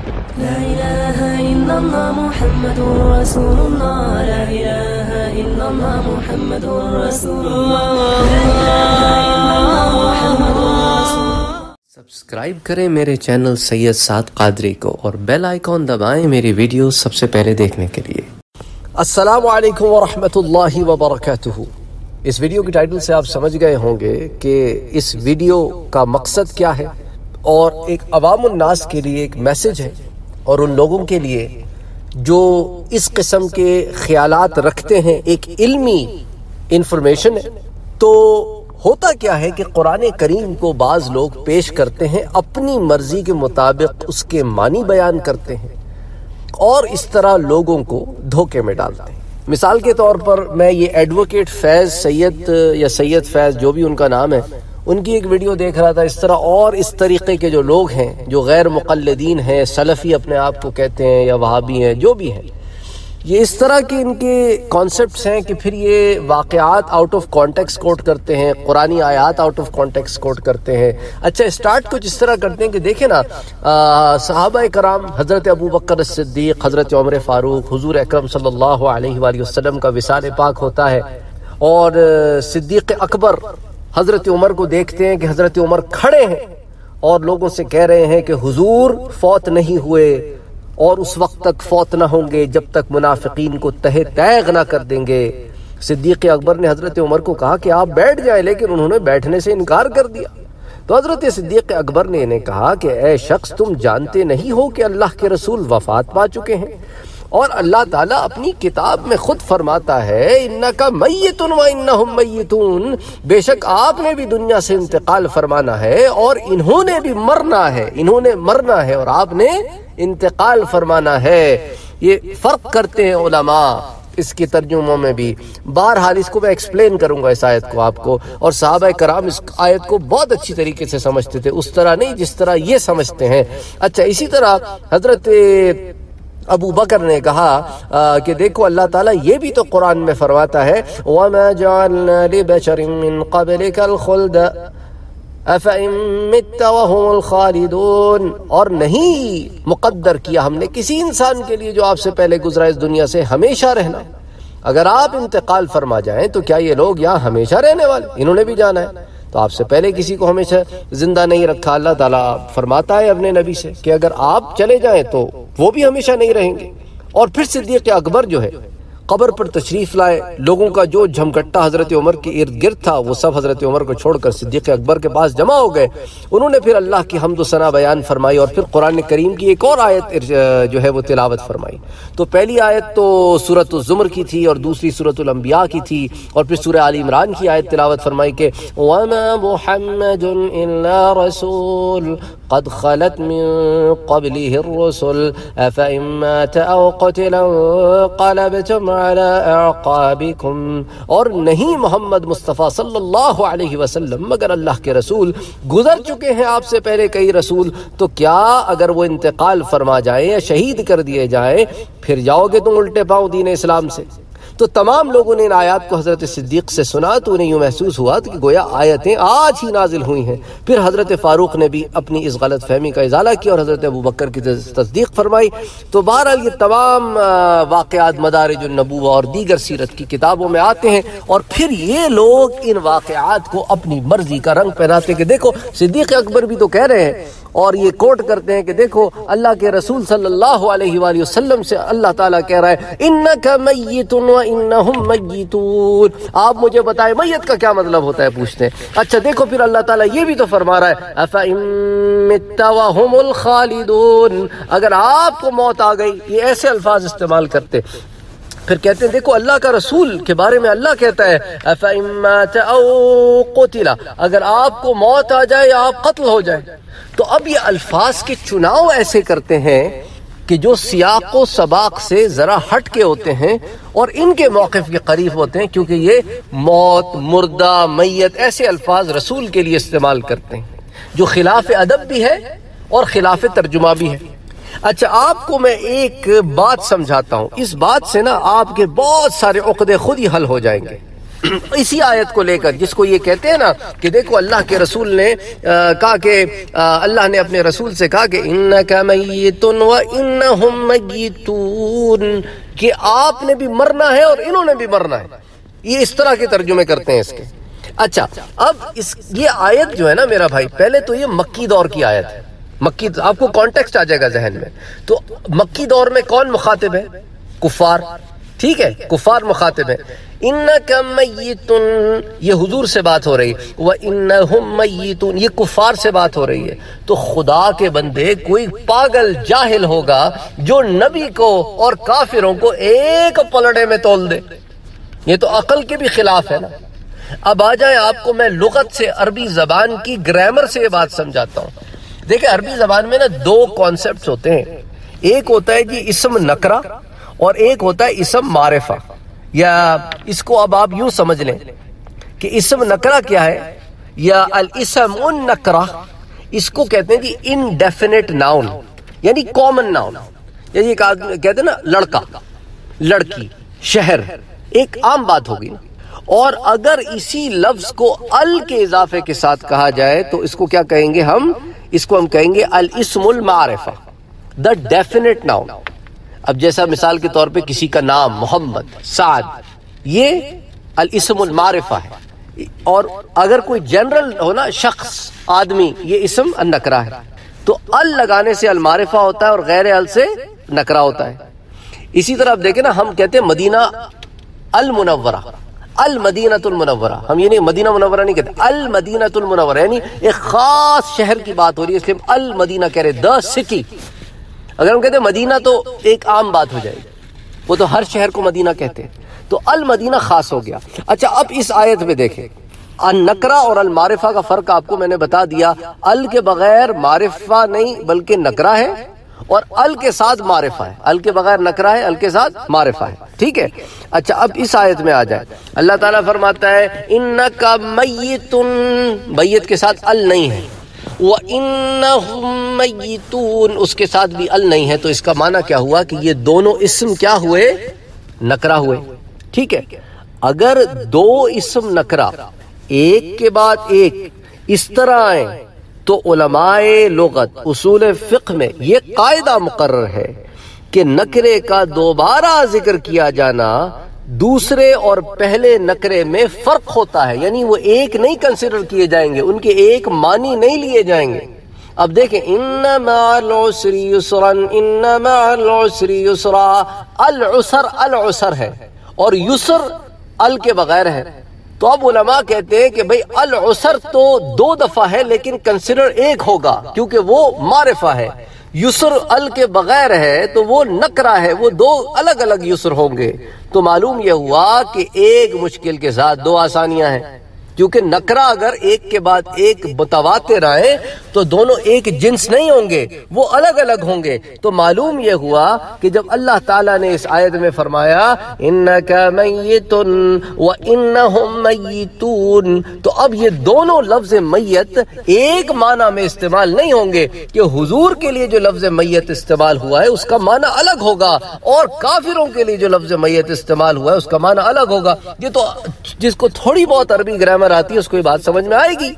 لا إله إلا الله محمد رسول الله لا إله إلا الله محمد رسول الله لا إله إلا الله محمد رسول الله. سبسکرائب کریں میرے چینل سید سعد قادری کو اور بیل آئیکن دبائیں میری ویڈیو سب سے پہلے دیکھنے کے لیے. السلام علیکم ورحمۃ اللہ وبرکاتہ. اس ویڈیو کی ٹائٹل سے آپ سمجھ گئے ہوں گے کہ اس ویڈیو کا مقصد کیا ہے، اور ایک عوام الناس کے لیے ایک میسج ہے، اور ان لوگوں کے لیے جو اس قسم کے خیالات رکھتے ہیں. ایک علمی انفارمیشن ہے. تو ہوتا کیا ہے کہ قرآن کریم کو بعض لوگ پیش کرتے ہیں، اپنی مرضی کے مطابق اس کے معنی بیان کرتے ہیں اور اس طرح لوگوں کو دھوکے میں ڈالتے ہیں. مثال کے طور پر میں یہ ایڈوکیٹ فیض سید یا سید فیض جو بھی ان کا نام ہے، ان کی ایک ویڈیو دیکھ رہا تھا. اس طرح اور اس طریقے کے جو لوگ ہیں جو غیر مقلدین ہیں، سلفی اپنے آپ کو کہتے ہیں یا وہابی ہیں، جو بھی ہیں، یہ اس طرح کے ان کے کانسیپٹس ہیں کہ پھر یہ واقعات آؤٹ آف کانٹیکسٹ کوٹ کرتے ہیں، قرآنی آیات آؤٹ آف کانٹیکسٹ کوٹ کرتے ہیں. اچھا، اسٹارٹ کچھ اس طرح کرتے ہیں کہ دیکھیں نا، صحابہ کرام حضرت ابو بکر الصدیق، حضرت عمر فاروق، حضور اکرم صلی اللہ علیہ وآلہ وسلم کا وصال پاک ہوتا ہے، اور صدیق اکبر حضرت عمر کو دیکھتے ہیں کہ حضرت عمر کھڑے ہیں اور لوگوں سے کہہ رہے ہیں کہ حضور فوت نہیں ہوئے اور اس وقت تک فوت نہ ہوں گے جب تک منافقین کو تہہ تیغ نہ کر دیں گے. صدیق اکبر نے حضرت عمر کو کہا کہ آپ بیٹھ جائیں، لیکن انہوں نے بیٹھنے سے انکار کر دیا. تو حضرت صدیق اکبر نے انہیں کہا کہ اے شخص، تم جانتے نہیں ہو کہ اللہ کے رسول وفات پا چکے ہیں، اور اللہ تعالیٰ اپنی کتاب میں خود فرماتا ہے اِنَّكَ مَيِّتٌ وَإِنَّهُمْ مَيِّتُونَ، بے شک آپ نے بھی دنیا سے انتقال فرمانا ہے اور انہوں نے بھی مرنا ہے، انہوں نے مرنا ہے اور آپ نے انتقال فرمانا ہے. یہ فرق کرتے ہیں علماء اس کے ترجموں میں بھی. بہرحال اس کو میں ایکسپلین کروں گا اس آیت کو آپ کو، اور صحابہ کرام اس آیت کو بہت اچھی طریقے سے سمجھتے تھے، اس طرح نہیں جس طرح یہ سمجھتے ہیں. اچھا، اسی طرح حضرت ابو بکر نے کہا کہ دیکھو اللہ تعالیٰ یہ بھی تو قرآن میں فرماتا ہے وَمَا جَعَلْنَا لِبَشَرٍ مِّن قَبْلِكَ الْخُلْدَ أَفَإِن مِّتَّ وَهُمُ الْخَالِدُونَ، اور نہیں مقدر کیا ہم نے کسی انسان کے لیے جو آپ سے پہلے گزرا اس دنیا سے ہمیشہ رہنا. اگر آپ انتقال فرما جائیں تو کیا یہ لوگ یہاں ہمیشہ رہنے والے؟ انہوں نے بھی جانا ہے. تو آپ سے پہلے کسی کو ہمیشہ زندہ نہیں رکھا. اللہ تعالیٰ فرماتا ہے اپنے نبی سے کہ اگر آپ چلے جائیں تو وہ بھی ہمیشہ نہیں رہیں گے. اور پھر صدیق اکبر جو ہے قبر پر تشریف لائے. لوگوں کا جو جھمگٹا حضرت عمر کے ارد گرد تھا وہ سب حضرت عمر کو چھوڑ کر صدیق اکبر کے پاس جمع ہو گئے. انہوں نے پھر اللہ کی حمد و ثنا بیان فرمائی اور پھر قرآن کریم کی ایک اور آیت جو ہے وہ تلاوت فرمائی. تو پہلی آیت تو سورۃ الزمر کی تھی اور دوسری سورۃ الانبیاء کی تھی، اور پھر سورہ آل عمران کی آیت تلاوت فرمائی کہ وَمَا مُحَمَّدٌ إِلَّا رَسُولٌ قَدْ خَلَتْ مِن قَبْلِهِ الرُّسُلُ أَفَإِن مَّاتَ أَوْ قُتِلَ انقلبتم علی اعقابکم، اور نہیں محمد مصطفیٰ صلی اللہ علیہ وسلم مگر اللہ کے رسول گزر چکے ہیں آپ سے پہلے کئی رسول، تو کیا اگر وہ انتقال فرما جائیں یا شہید کر دیے جائیں پھر جاؤ گے تم الٹے پاؤں دین اسلام سے؟ تو تمام لوگوں نے ان آیات کو حضرت صدیق سے سنا تو انہیں یوں محسوس ہوا کہ گویا آیتیں آج ہی نازل ہوئی ہیں. پھر حضرت فاروق نے بھی اپنی اس غلط فہمی کا ازالہ کیا اور حضرت ابو بکر کی تصدیق فرمائی. تو بہرحال یہ تمام واقعات مدارج النبوہ اور دیگر سیرت کی کتابوں میں آتے ہیں، اور پھر یہ لوگ ان واقعات کو اپنی مرضی کا رنگ پہناتے ہیں کہ دیکھو صدیق اکبر بھی تو کہہ رہے ہیں، اور یہ کوٹ کرتے ہیں کہ دیکھو اللہ کے رسول صلی اللہ علیہ وآلہ وسلم سے اللہ تعالیٰ کہہ رہا ہے اِنَّكَ مَيِّتٌ وَإِنَّهُمْ مَيِّتُونَ. آپ مجھے بتائیں میت کا کیا مطلب ہوتا ہے، پوچھتے ہیں. اچھا دیکھو پھر اللہ تعالیٰ یہ بھی تو فرما رہا ہے أَفَإِن مِّتَّ وَهُمُ الْخَالِدُونَ، اگر آپ کو موت آ گئی. یہ ایسے الفاظ استعمال کرتے. پھر کہتے ہیں دیکھو اللہ کا رسول کے بارے میں اللہ کہتا ہے أَفَإِن مَّاتَ أَوْ قُتِلَ، اگر آپ کو موت آ جائے یا آپ قتل ہو جائیں. تو اب یہ الفاظ کے چناؤ ایسے کرتے ہیں کہ جو سیاق و سباق سے ذرا ہٹ کے ہوتے ہیں اور ان کے موقف کے قریب ہوتے ہیں، کیونکہ یہ موت، مردہ، میت ایسے الفاظ رسول کے لیے استعمال کرتے ہیں جو خلاف ادب بھی ہے اور خلاف ترجمہ بھی ہے. اچھا آپ کو میں ایک بات سمجھاتا ہوں، اس بات سے نا آپ کے بہت سارے عقدے خود ہی حل ہو جائیں گے. اسی آیت کو لے کر جس کو یہ کہتے ہیں نا کہ دیکھو اللہ کے رسول نے کہا کہ اللہ نے اپنے رسول سے کہا کہ انک میت و انہم میتون، کہ آپ نے بھی مرنا ہے اور انہوں نے بھی مرنا ہے. یہ اس طرح کے ترجمے کرتے ہیں اس کے. اچھا اب یہ آیت جو ہے نا میرا بھائی، پہلے تو یہ مکی دور کی آیت ہے. مکی، آپ کو کانٹیکسٹ آ جائے گا ذہن میں. تو مکی دور میں کون مخاطب ہے؟ کفار. ٹھیک ہے، کفار مخاطب ہے. انک میتون، یہ حضور سے بات ہو رہی ہے. وانہم میتون، یہ کفار سے بات ہو رہی ہے. تو خدا کے بندے، کوئی پاگل جاہل ہوگا جو نبی کو اور کافروں کو ایک پلڑے میں تول دے؟ یہ تو عقل کے بھی خلاف ہے نا. اب آ جائیں، آپ کو میں لغت سے، عربی زبان کی گرامر سے یہ بات سمجھاتا ہوں. دیکھیں عربی زبان میں نا دو کانسیپٹس ہوتے ہیں. ایک ہوتا ہے جی اسم نکرہ، اور ایک ہوتا ہے اسم معرفہ. یا اس کو اب آپ یوں سمجھ لیں کہ اسم نکرہ کیا ہے، یا الاسم النکرہ، اس کو کہتے ہیں جی انڈیفینٹ ناؤن، یعنی کامن ناؤن. یعنی کہتے ہیں نا لڑکا، لڑکی، شہر، ایک عام بات ہوگی نا. اور اگر اسی لفظ کو ال کے اضافے کے ساتھ کہا جائے تو اس کو کیا کہیں گے ہم؟ اس کو ہم کہیں گے الاسم المعرفہ، دا ڈیفینٹ ناؤن. اب جیسا مثال کے طور پہ کسی کا نام محمد، سعد، یہ الاسم المعرفہ ہے. اور اگر کوئی جنرل ہو نا، شخص، آدمی، یہ اسم النکرہ ہے. تو ال لگانے سے المعرفہ ہوتا ہے اور غیر ال سے نکرہ ہوتا ہے. اسی طرح آپ دیکھیں نا، ہم کہتے ہیں مدینہ المنورہ، المدینۃ المنورہ. ہم یہ نہیں مدینہ منورہ نہیں کہتے، المدینۃ المنورہ، یعنی ایک خاص شہر کی بات ہو رہی ہے، اس لیے ہم المدینہ کہہ رہے، دا سٹی. اگر ہم کہتے ہیں مدینہ تو ایک عام بات ہو جائے گی، وہ تو ہر شہر کو مدینہ کہتے ہیں. تو المدینہ خاص ہو گیا. اچھا اب اس آیت میں دیکھیں، النکرہ اور المعرفہ کا فرق آپ کو میں نے بتا دیا. ال کے بغیر معرفہ نہیں بلکہ نکرہ ہے، اور ال کے ساتھ معرفہ ہے. ال کے بغیر نکرہ ہے، ال کے ساتھ معرفہ ہے. ٹھیک ہے. اچھا اب اس آیت میں آ جائے، اللہ تعالیٰ فرماتا ہے انک میتون، میت کے ساتھ ال نہیں ہے. وَإِنَّهُمْ مَيِّتُونَ، اس کے ساتھ بھی ال نہیں ہے. تو اس کا معنی کیا ہوا کہ یہ دونوں اسم کیا ہوئے؟ نکرہ ہوئے. ٹھیک ہے. اگر دو اسم نکرہ ایک کے بعد ایک اس طرح آئیں تو علماء لغت، اصول فقہ میں یہ قاعدہ مقرر ہے کہ نکرے کا دوبارہ ذکر کیا جانا دوسرے اور پہلے نکرے میں فرق ہوتا ہے. یعنی وہ ایک نہیں کنسیڈر کیے جائیں گے، ان کے ایک معنی نہیں لیے جائیں گے. اب دیکھیں، ان مع العسر یسرا، ان مع العسر یسرا، العسر العسر ہے اور یسر ال کے بغیر ہے. تو اب علماء کہتے ہیں کہ بھئی العسر تو دو دفعہ ہے لیکن کنسیڈر ایک ہوگا کیونکہ وہ معرفہ ہے. یسر ال کے بغیر ہے تو وہ نکرہ ہے، وہ دو الگ الگ یسر ہوں گے. تو معلوم یہ ہوا کہ ایک مشکل کے ساتھ دو آسانیاں ہیں، کیونکہ نکرہ اگر ایک کے بعد ایک متواتر آئے تو دونوں ایک جنس نہیں ہوں گے، وہ الگ الگ ہوں گے. تو معلوم یہ ہوا کہ جب اللہ تعالیٰ نے اس آیت میں فرمایا انک میت وانہم میتون، تو اب یہ دونوں لفظ میت ایک معنی میں استعمال نہیں ہوں گے کہ حضور کے لیے جو لفظ میت استعمال ہوا ہے اس کا معنی الگ ہوگا اور کافروں کے لیے جو لفظ میت استعمال ہوا ہے اس کا معنی الگ ہوگا. یہ تو جس کو تھوڑی بہت عربی گرامر آتی ہے اس کو یہ بات سمجھ میں آئے گی.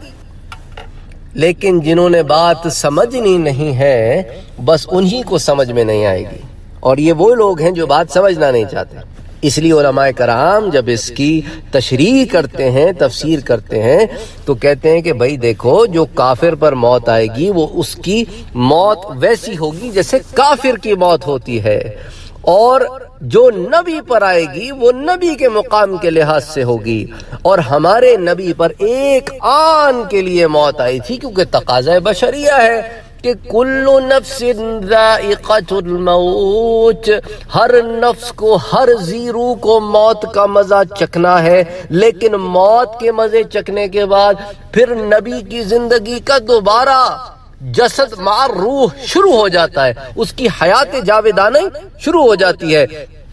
لیکن جنہوں نے بات سمجھنی نہیں ہے بس انہی کو سمجھ میں نہیں آئے گی، اور یہ وہ لوگ ہیں جو بات سمجھنا نہیں چاہتے. اس لیے علماء کرام جب اس کی تشریح کرتے ہیں، تفسیر کرتے ہیں، تو کہتے ہیں کہ بھائی دیکھو، جو کافر پر موت آئے گی وہ اس کی موت ویسی ہوگی جیسے کافر کی موت ہوتی ہے، اور جو نبی پر آئے گی وہ نبی کے مقام کے لحاظ سے ہوگی. اور ہمارے نبی پر ایک آن کے لیے موت آئی تھی کیونکہ تقاضۂ بشریہ ہے کہ کل نفس ذائقۃ الموت، ہر نفس کو، ہر زی روح کو موت کا مزہ چکھنا ہے. لیکن موت کے مزے چکھنے کے بعد پھر نبی کی زندگی کا دوبارہ جسد مع روح شروع ہو جاتا ہے، اس کی حیات جاویدانہ شروع ہو جاتی ہے.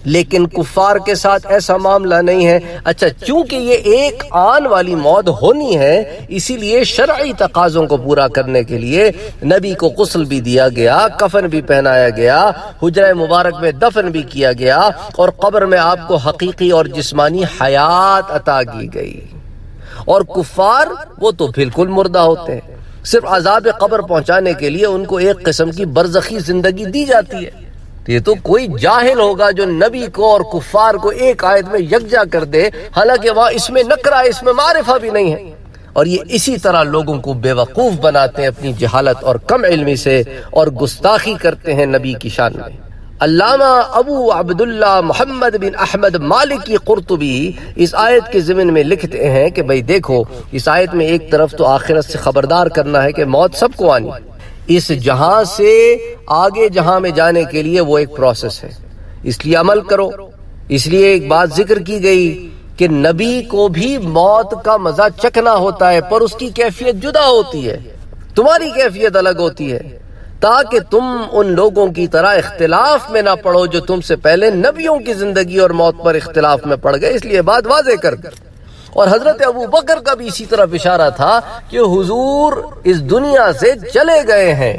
لیکن کفار کے ساتھ ایسا معاملہ نہیں ہے۔ اچھا، چونکہ یہ ایک آن والی موت ہونی ہے، اسی لیے شرعی تقاضوں کو پورا کرنے کے لیے نبی کو غسل بھی دیا گیا، کفن بھی پہنایا گیا، حجرہ مبارک میں دفن بھی کیا گیا، اور قبر میں آپ کو حقیقی اور جسمانی حیات عطا کی گئی۔ اور کفار وہ تو بالکل مردہ ہوتے ہیں، صرف عذاب قبر پہنچانے کے لیے ان کو ایک قسم کی برزخی زندگی دی جاتی ہے۔ یہ تو کوئی جاہل ہوگا جو نبی کو اور کفار کو ایک آیت میں یکجا کر دے، حالانکہ وہاں اس میں نکرہ، اس میں معرفہ بھی نہیں ہے۔ اور یہ اسی طرح لوگوں کو بے وقوف بناتے ہیں اپنی جہالت اور کم علمی سے، اور گستاخی کرتے ہیں نبی کی شان میں۔ علامہ ابو عبداللہ محمد بن احمد مالکی قرطبی اس آیت کے ضمن میں لکھتے ہیں کہ بھئی دیکھو، اس آیت میں ایک طرف تو آخرت سے خبردار کرنا ہے کہ موت سب کو آنی، اس جہاں سے آگے جہاں میں جانے کے لیے وہ ایک پروسیس ہے، اس لیے عمل کرو۔ اس لیے ایک بات ذکر کی گئی کہ نبی کو بھی موت کا مزہ چکھنا ہوتا ہے، پر اس کی کیفیت جدا ہوتی ہے، تمہاری کیفیت الگ ہوتی ہے، تاکہ تم ان لوگوں کی طرح اختلاف میں نہ پڑو جو تم سے پہلے نبیوں کی زندگی اور موت پر اختلاف میں پڑ گئے۔ اس لیے بات واضح کر دی۔ اور حضرت ابو بکر کا بھی اسی طرف اشارہ تھا کہ حضور اس دنیا سے چلے گئے ہیں،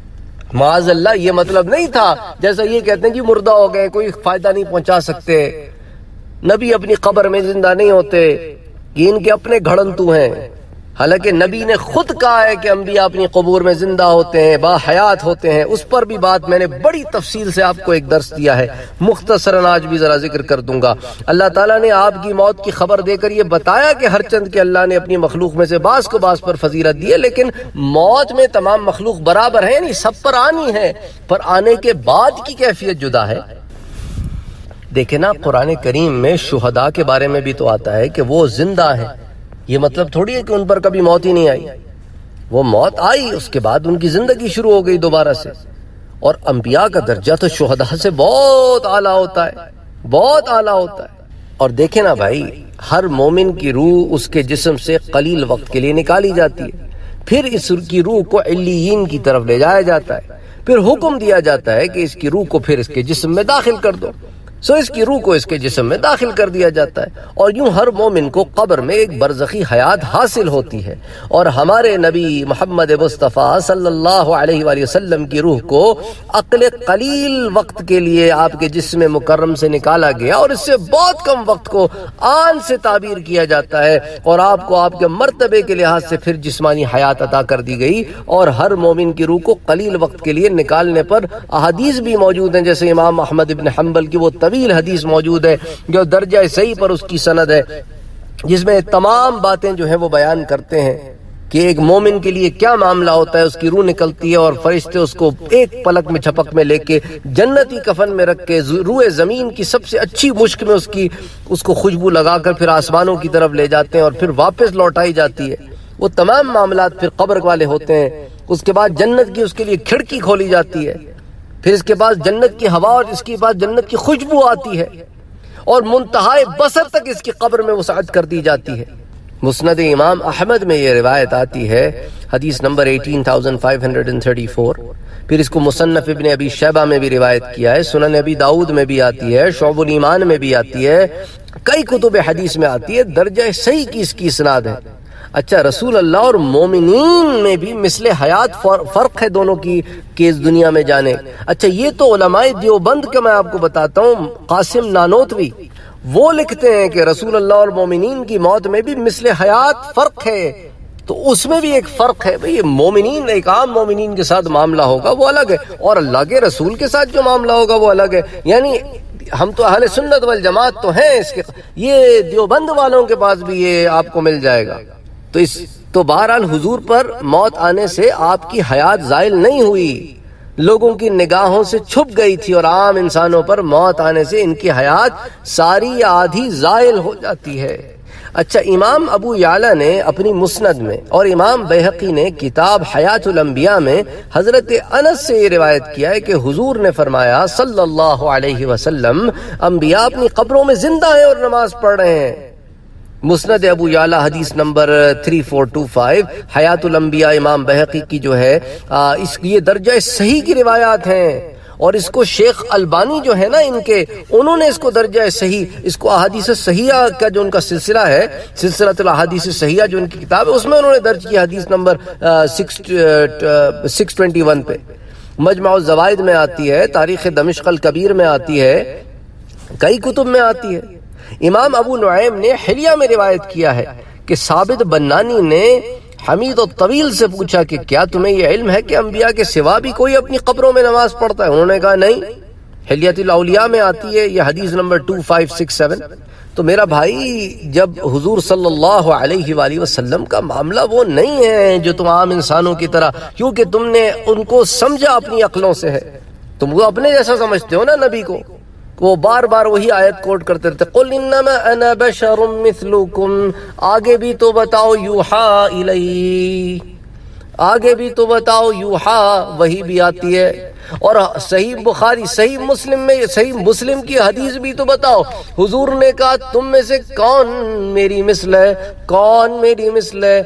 معاذ اللہ یہ مطلب نہیں تھا جیسا یہ کہتے ہیں کہ مردہ ہو گئے، کوئی فائدہ نہیں پہنچا سکتے، نبی اپنی قبر میں زندہ نہیں ہوتے، یہ ان کے اپنے گھڑنتو ہیں۔ حالانکہ نبی نے خود کہا ہے کہ انبیاء اپنی قبور میں زندہ ہوتے ہیں، باحیات ہوتے ہیں۔ اس پر بھی بات میں نے بڑی تفصیل سے آپ کو ایک درس دیا ہے، مختصراً آج بھی ذرا ذکر کر دوں گا۔ اللہ تعالیٰ نے آپ کی موت کی خبر دے کر یہ بتایا کہ ہر چند کے اللہ نے اپنی مخلوق میں سے بعض کو بعض پر فضیلت دی ہے، لیکن موت میں تمام مخلوق برابر ہے، نہیں سب پر آنی ہے، پر آنے کے بعد کی کیفیت جدا ہے۔ دیکھیں نا، قرآن کریم میں شہداء کے بارے میں بھی تو آتا ہے کہ وہ زندہ ہیں، یہ مطلب تھوڑی ہے کہ ان پر کبھی موت ہی نہیں آئی، وہ موت آئی، اس کے بعد ان کی زندگی شروع ہو گئی دوبارہ سے۔ اور انبیاء کا درجہ تو شہداء سے بہت اعلیٰ ہوتا ہے، بہت اعلیٰ ہوتا ہے۔ اور دیکھیں نا بھائی، ہر مومن کی روح اس کے جسم سے قلیل وقت کے لیے نکالی جاتی ہے، پھر اس کی روح کو علیین کی طرف لے جایا جاتا ہے، پھر حکم دیا جاتا ہے کہ اس کی روح کو پھر اس کے جسم میں داخل کر دو، اس کی روح کو اس کے جسم میں داخل کر دیا جاتا ہے، اور یوں ہر مومن کو قبر میں ایک برزخی حیات حاصل ہوتی ہے۔ اور ہمارے نبی محمد مصطفیٰ صلی اللہ علیہ وآلہ وسلم کی روح کو عقل قلیل وقت کے لیے آپ کے جسم مکرم سے نکالا گیا، اور اس سے بہت کم وقت کو آن سے تعبیر کیا جاتا ہے، اور آپ کو آپ کے مرتبے کے لحاظ سے پھر جسمانی حیات عطا کر دی گئی۔ اور ہر مومن کی روح کو قلیل وقت کے لیے نکالنے پر احادیث بھی موجود ہیں، جیسے امام احمد بن حنبل کی وہ طویل حدیث موجود ہے جو درجہ صحیح پر اس کی سند ہے، جس میں تمام باتیں جو ہیں وہ بیان کرتے ہیں کہ ایک مومن کے لیے کیا معاملہ ہوتا ہے۔ اس کی روح نکلتی ہے اور فرشتے اس کو ایک پلک میں جھپک میں لے کے جنتی کفن میں رکھ کے روح زمین کی سب سے اچھی مشک میں اس کو خوشبو لگا کر پھر آسمانوں کی طرف لے جاتے ہیں، اور پھر واپس لوٹائی جاتی ہے۔ وہ تمام معاملات پھر قبر والے ہوتے ہیں۔ اس کے بعد جنت کی اس کے لیے کھڑکی کھولی جاتی ہے، پھر اس کے بعد جنت کی ہوا اور اس کے بعد جنت کی خوشبو آتی ہے، اور منتہائے بصر تک اس کی قبر میں وسعت کر دی جاتی ہے۔ مسند امام احمد میں یہ روایت آتی ہے، حدیث نمبر 18534۔ پھر اس کو مصنف ابن ابی شیبہ میں بھی روایت کیا ہے، سنن ابی داؤد میں بھی آتی ہے، شعب الایمان میں بھی آتی ہے، کئی کتب حدیث میں آتی ہے، درجہ صحیح کی اس کی اسناد ہے۔ اچھا، رسول اللہ اور مومنین میں بھی مثل حیات فرق ہے دونوں کی کہ اس دنیا میں جانے۔ اچھا، یہ تو علماء دیوبند کا میں آپ کو بتاتا ہوں، قاسم نانوتوی وہ لکھتے ہیں کہ رسول اللہ اور مومنین کی موت میں بھی مثل حیات فرق ہے۔ تو اس میں بھی ایک فرق ہے بھئی، مومنین ایک عام مومنین کے ساتھ معاملہ ہوگا وہ الگ ہے، اور اللہ کے رسول کے ساتھ جو معاملہ ہوگا وہ الگ ہے۔ یعنی ہم تو اہل سنت والجماعت تو ہیں، اس کے یہ دیوبند والوں کے پاس بھی یہ آپ کو مل جائے گا۔ تو بہرحال حضور پر موت آنے سے آپ کی حیات زائل نہیں ہوئی، لوگوں کی نگاہوں سے چھپ گئی تھی، اور عام انسانوں پر موت آنے سے ان کی حیات ساری یا آدھی زائل ہو جاتی ہے۔ اچھا، امام ابو یعلا نے اپنی مسند میں اور امام بیہقی نے کتاب حیات الانبیاء میں حضرت انس سے یہ روایت کیا ہے کہ حضور نے فرمایا صلی اللہ علیہ وسلم، انبیاء اپنی قبروں میں زندہ ہیں اور نماز پڑھ رہے ہیں۔ مسند ابو یعلا حدیث نمبر 3425، حیات الانبیاء امام بیہقی کی جو ہے اس یہ درجہ صحیح کی روایات ہیں، اور اس کو شیخ البانی جو ہے نا ان کے، انہوں نے اس کو درجہ صحیح، اس کو احادیث صحیحہ کا جو ان کا سلسلہ ہے، سلسلۃ الاحادیث صحیحہ جو ان کی کتاب ہے، اس میں انہوں نے درج کی حدیث نمبر 621 پہ، مجمع الزوائد میں آتی ہے، تاریخ دمشق الکبیر میں آتی ہے، کئی کتب میں آتی ہے۔ امام ابو نعیم نے حلیہ میں روایت کیا ہے کہ ثابت بنانی نے حمید الطویل سے پوچھا کہ کیا تمہیں یہ علم ہے کہ انبیاء کے سوا بھی کوئی اپنی قبروں میں نماز پڑھتا ہے؟ انہوں نے کہا نہیں۔ حلیۃ الاولیاء میں آتی ہے یہ حدیث نمبر 2567۔ تو میرا بھائی، جب حضور صلی اللہ علیہ وآلہ وسلم کا معاملہ وہ نہیں ہے جو تم عام انسانوں کی طرح، کیونکہ تم نے ان کو سمجھا اپنی عقلوں سے ہے، تم وہ اپنے جیسا سمجھتے ہو نا نبی کو، وہ بار بار وہی آیت کوٹ کرتے رہتے، قل انما انا بشر مثلکم، آگے بھی تو بتاؤ یوحا الی، آگے بھی تو بتاؤ یوحا، وہی بھی آتی ہے، اور صحیح بخاری صحیح مسلم میں، صحیح مسلم کی حدیث بھی تو بتاؤ، حضور نے کہا تم میں سے کون میری مثل ہے، کون میری مثل ہے،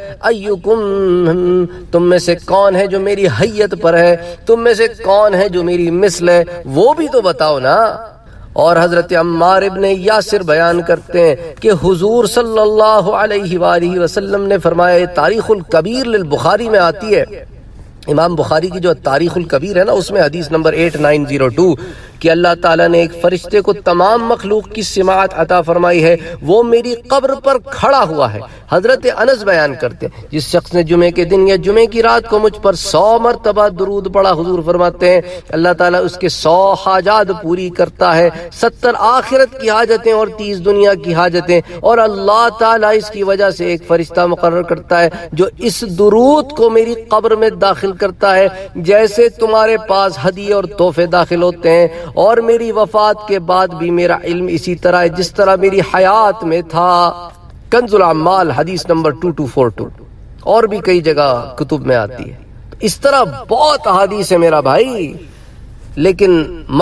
ایکم، تم میں سے کون ہے جو میری حیت پر ہے، تم میں سے کون ہے جو میری مثل ہے، وہ بھی تو بتاؤ نا۔ اور حضرت عمار ابن یاسر بیان کرتے ہیں کہ حضور صلی اللہ علیہ وآلہ وسلم نے فرمایا، تاریخ الکبیر للبخاری میں آتی ہے، امام بخاری کی جو تاریخ الکبیر ہے نا، اس میں حدیث نمبر 8902 کہ اللہ تعالیٰ نے ایک فرشتے کو تمام مخلوق کی سماعت عطا فرمائی ہے، وہ میری قبر پر کھڑا ہوا ہے۔ حضرت انس بیان کرتے ہیں، جس شخص نے جمعے کے دن یا جمعے کی رات کو مجھ پر 100 مرتبہ درود پڑھا، حضور فرماتے ہیں اللہ تعالیٰ اس کے 100 حاجات پوری کرتا ہے، 70 آخرت کی حاجتیں اور 30 دنیا کی حاجتیں، اور اللہ تعالیٰ اس کی وجہ سے ایک فرشتہ مقرر کرتا ہے جو اس درود کو میری قبر میں داخل کرتا ہے، جیسے تمہارے پاس ہدیے اور تحفے داخل ہوتے ہیں، اور میری وفات کے بعد بھی میرا علم اسی طرح ہے جس طرح میری حیات میں تھا۔ کنز العمال حدیث نمبر 2242، اور بھی کئی جگہ کتب میں آتی ہے۔ اس طرح بہت احادیث ہے میرا بھائی، لیکن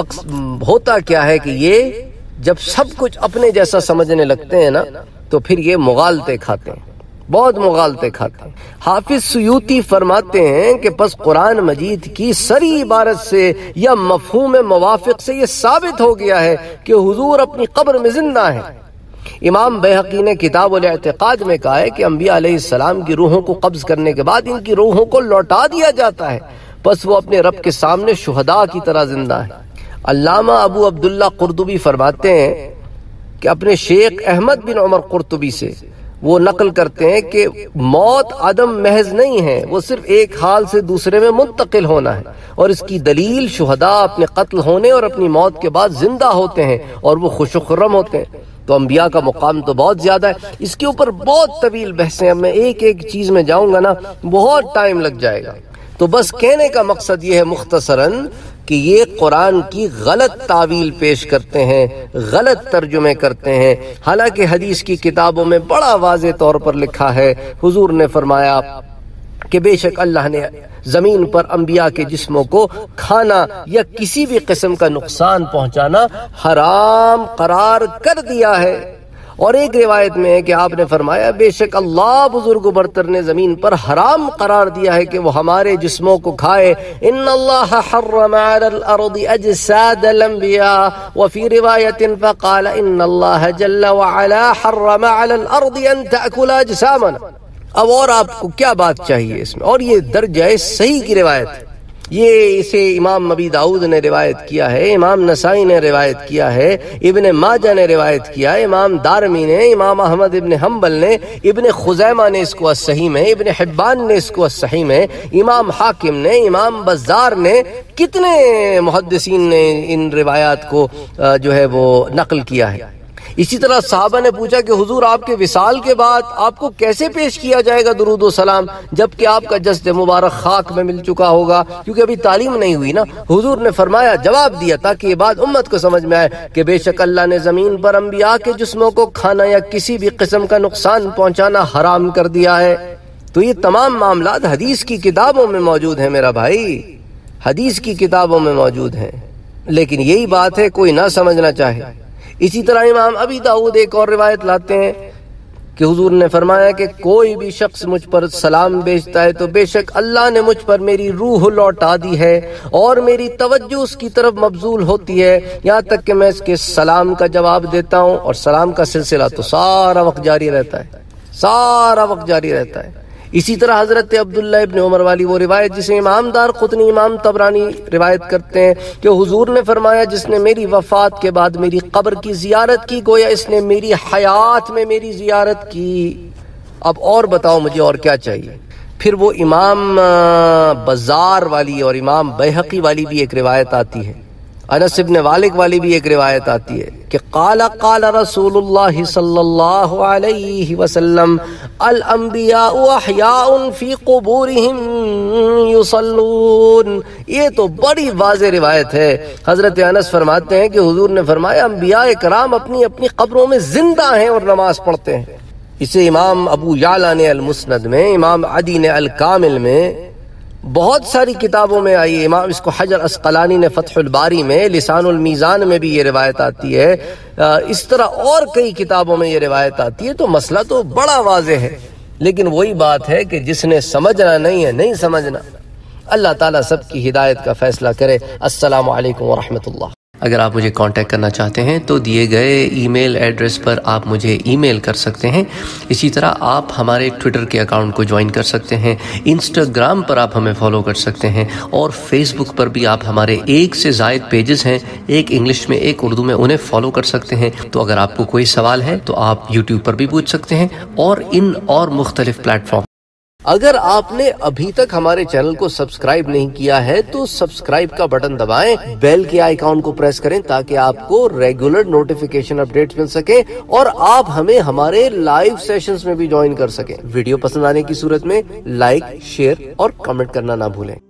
ہوتا کیا ہے کہ یہ جب سب کچھ اپنے جیسا سمجھنے لگتے ہیں نا، تو پھر یہ مغالطے کھاتے ہیں، بہت مغالطے کھاتے ہیں۔ حافظ سیوطی فرماتے ہیں کہ پس قرآن مجید کی سری عبارت سے یا مفہوم موافق سے یہ ثابت ہو گیا ہے کہ حضور اپنی قبر میں زندہ ہیں۔ امام بیہقی نے کتاب الاعتقاد میں کہا ہے کہ انبیاء علیہ السلام کی روحوں کو قبض کرنے کے بعد ان کی روحوں کو لوٹا دیا جاتا ہے، پس وہ اپنے رب کے سامنے شہداء کی طرح زندہ ہے۔ علامہ ابو عبداللہ قرطبی فرماتے ہیں کہ اپنے شیخ احمد بن عمر قرطبی سے وہ نقل کرتے ہیں کہ موت عدم محض نہیں ہے، وہ صرف ایک حال سے دوسرے میں منتقل ہونا ہے، اور اس کی دلیل شہداء اپنے قتل ہونے اور اپنی موت کے بعد زندہ ہوتے ہیں اور وہ خوش و خرم ہوتے ہیں۔ تو انبیاء کا مقام تو بہت زیادہ ہے، اس کے اوپر بہت طویل بحثیں، اب میں ایک ایک چیز میں جاؤں گا نا بہت ٹائم لگ جائے گا۔ تو بس کہنے کا مقصد یہ ہے مختصراً کہ یہ قرآن کی غلط تعویل پیش کرتے ہیں، غلط ترجمے کرتے ہیں، حالانکہ حدیث کی کتابوں میں بڑا واضح طور پر لکھا ہے، حضور نے فرمایا کہ بے شک اللہ نے زمین پر انبیاء کے جسموں کو کھانا یا کسی بھی قسم کا نقصان پہنچانا حرام قرار کر دیا ہے۔ اور ایک روایت میں ہے کہ آپ نے فرمایا بے شک اللہ بزرگ و برتر نے زمین پر حرام قرار دیا ہے کہ وہ ہمارے جسموں کو کھائے۔ ان اللہ حرم علی الارض اجساد الانبیاء وفی روایت فقال ان اللہ جل وعلا حرم علی الارض ان تأکل اجسامنا۔ اب اور آپ کو کیا بات چاہیے اس میں، اور یہ درجہ صحیح کی روایت ہے، یہ اسے امام نبی داؤد نے روایت کیا ہے، امام نسائی نے روایت کیا ہے، ابن ماجہ نے روایت کیا ہے، امام دارمی نے، امام احمد ابن حنبل نے، ابن خزیمہ نے اس کو الصحیح میں، ابن حبان نے اس کو الصحیح میں، امام حاکم نے، امام بزار نے، کتنے محدثین نے ان روایات کو جو ہے وہ نقل کیا ہے۔ اسی طرح صحابہ نے پوچھا کہ حضور آپ کے وصال کے بعد آپ کو کیسے پیش کیا جائے گا درود و سلام جبکہ آپ کا جسد مبارک خاک میں مل چکا ہوگا، کیونکہ ابھی تعلیم نہیں ہوئی نا۔ حضور نے فرمایا، جواب دیا تاکہ یہ بات امت کو سمجھ میں آئے کہ بے شک اللہ نے زمین پر انبیاء کے جسموں کو کھانا یا کسی بھی قسم کا نقصان پہنچانا حرام کر دیا ہے۔ تو یہ تمام معاملات حدیث کی کتابوں میں موجود ہیں میرا بھائی، حدیث کی کتابوں میں موجود ہیں، لیکن یہی بات ہے کوئی نہ سمجھنا چاہے۔ اسی طرح امام ابی داؤد ایک اور روایت لاتے ہیں کہ حضور نے فرمایا کہ کوئی بھی شخص مجھ پر سلام بھیجتا ہے تو بے شک اللہ نے مجھ پر میری روح لوٹا دی ہے اور میری توجہ اس کی طرف مبذول ہوتی ہے یہاں تک کہ میں اس کے سلام کا جواب دیتا ہوں، اور سلام کا سلسلہ تو سارا وقت جاری رہتا ہے، سارا وقت جاری رہتا ہے۔ اسی طرح حضرت عبداللہ ابن عمر والی وہ روایت جسے امام دار قطنی، امام طبرانی روایت کرتے ہیں کہ حضور نے فرمایا جس نے میری وفات کے بعد میری قبر کی زیارت کی گویا اس نے میری حیات میں میری زیارت کی۔ اب اور بتاؤ مجھے اور کیا چاہیے؟ پھر وہ امام بزار والی اور امام بیہقی والی بھی ایک روایت آتی ہے، انس ابن مالک والی بھی ایک روایت آتی ہے کہ قال رسول اللہ صلی اللہ علیہ وسلم الانبیاء احیاء فی قبورہم یصلون۔ یہ تو بڑی واضح روایت ہے۔ حضرت انس فرماتے ہیں کہ حضور نے فرمایا انبیاء کرام اپنی اپنی قبروں میں زندہ ہیں اور نماز پڑھتے ہیں۔ اسے امام ابو یعلا نے المسند میں، امام عدی نے الکامل میں، بہت ساری کتابوں میں آئی ہے۔ امام اس کو حجر اسقلانی نے فتح الباری میں، لسان المیزان میں بھی یہ روایت آتی ہے، اس طرح اور کئی کتابوں میں یہ روایت آتی ہے۔ تو مسئلہ تو بڑا واضح ہے، لیکن وہی بات ہے کہ جس نے سمجھنا نہیں ہے نہیں سمجھنا۔ اللہ تعالیٰ سب کی ہدایت کا فیصلہ کرے۔ السلام علیکم ورحمۃ اللہ۔ اگر آپ مجھے کانٹیکٹ کرنا چاہتے ہیں تو دیے گئے ای میل ایڈریس پر آپ مجھے ای میل کر سکتے ہیں۔ اسی طرح آپ ہمارے ٹویٹر کے اکاؤنٹ کو جوائن کر سکتے ہیں، انسٹاگرام پر آپ ہمیں فالو کر سکتے ہیں، اور فیس بک پر بھی آپ ہمارے 1 سے زائد پیجز ہیں، ایک انگلش میں ایک اردو میں، انہیں فالو کر سکتے ہیں۔ تو اگر آپ کو کوئی سوال ہے تو آپ یوٹیوب پر بھی پوچھ سکتے ہیں اور ان اور مختلف پلیٹ فارم۔ اگر آپ نے ابھی تک ہمارے چینل کو سبسکرائب نہیں کیا ہے تو سبسکرائب کا بٹن دبائیں، بیل کے آئیکن کو پریس کریں تاکہ آپ کو ریگولر نوٹیفیکیشن اپڈیٹس مل سکے اور آپ ہمیں ہمارے لائیو سیشنز میں بھی جوائن کر سکیں۔ ویڈیو پسند آنے کی صورت میں لائک، شیئر اور کمنٹ کرنا نہ بھولیں۔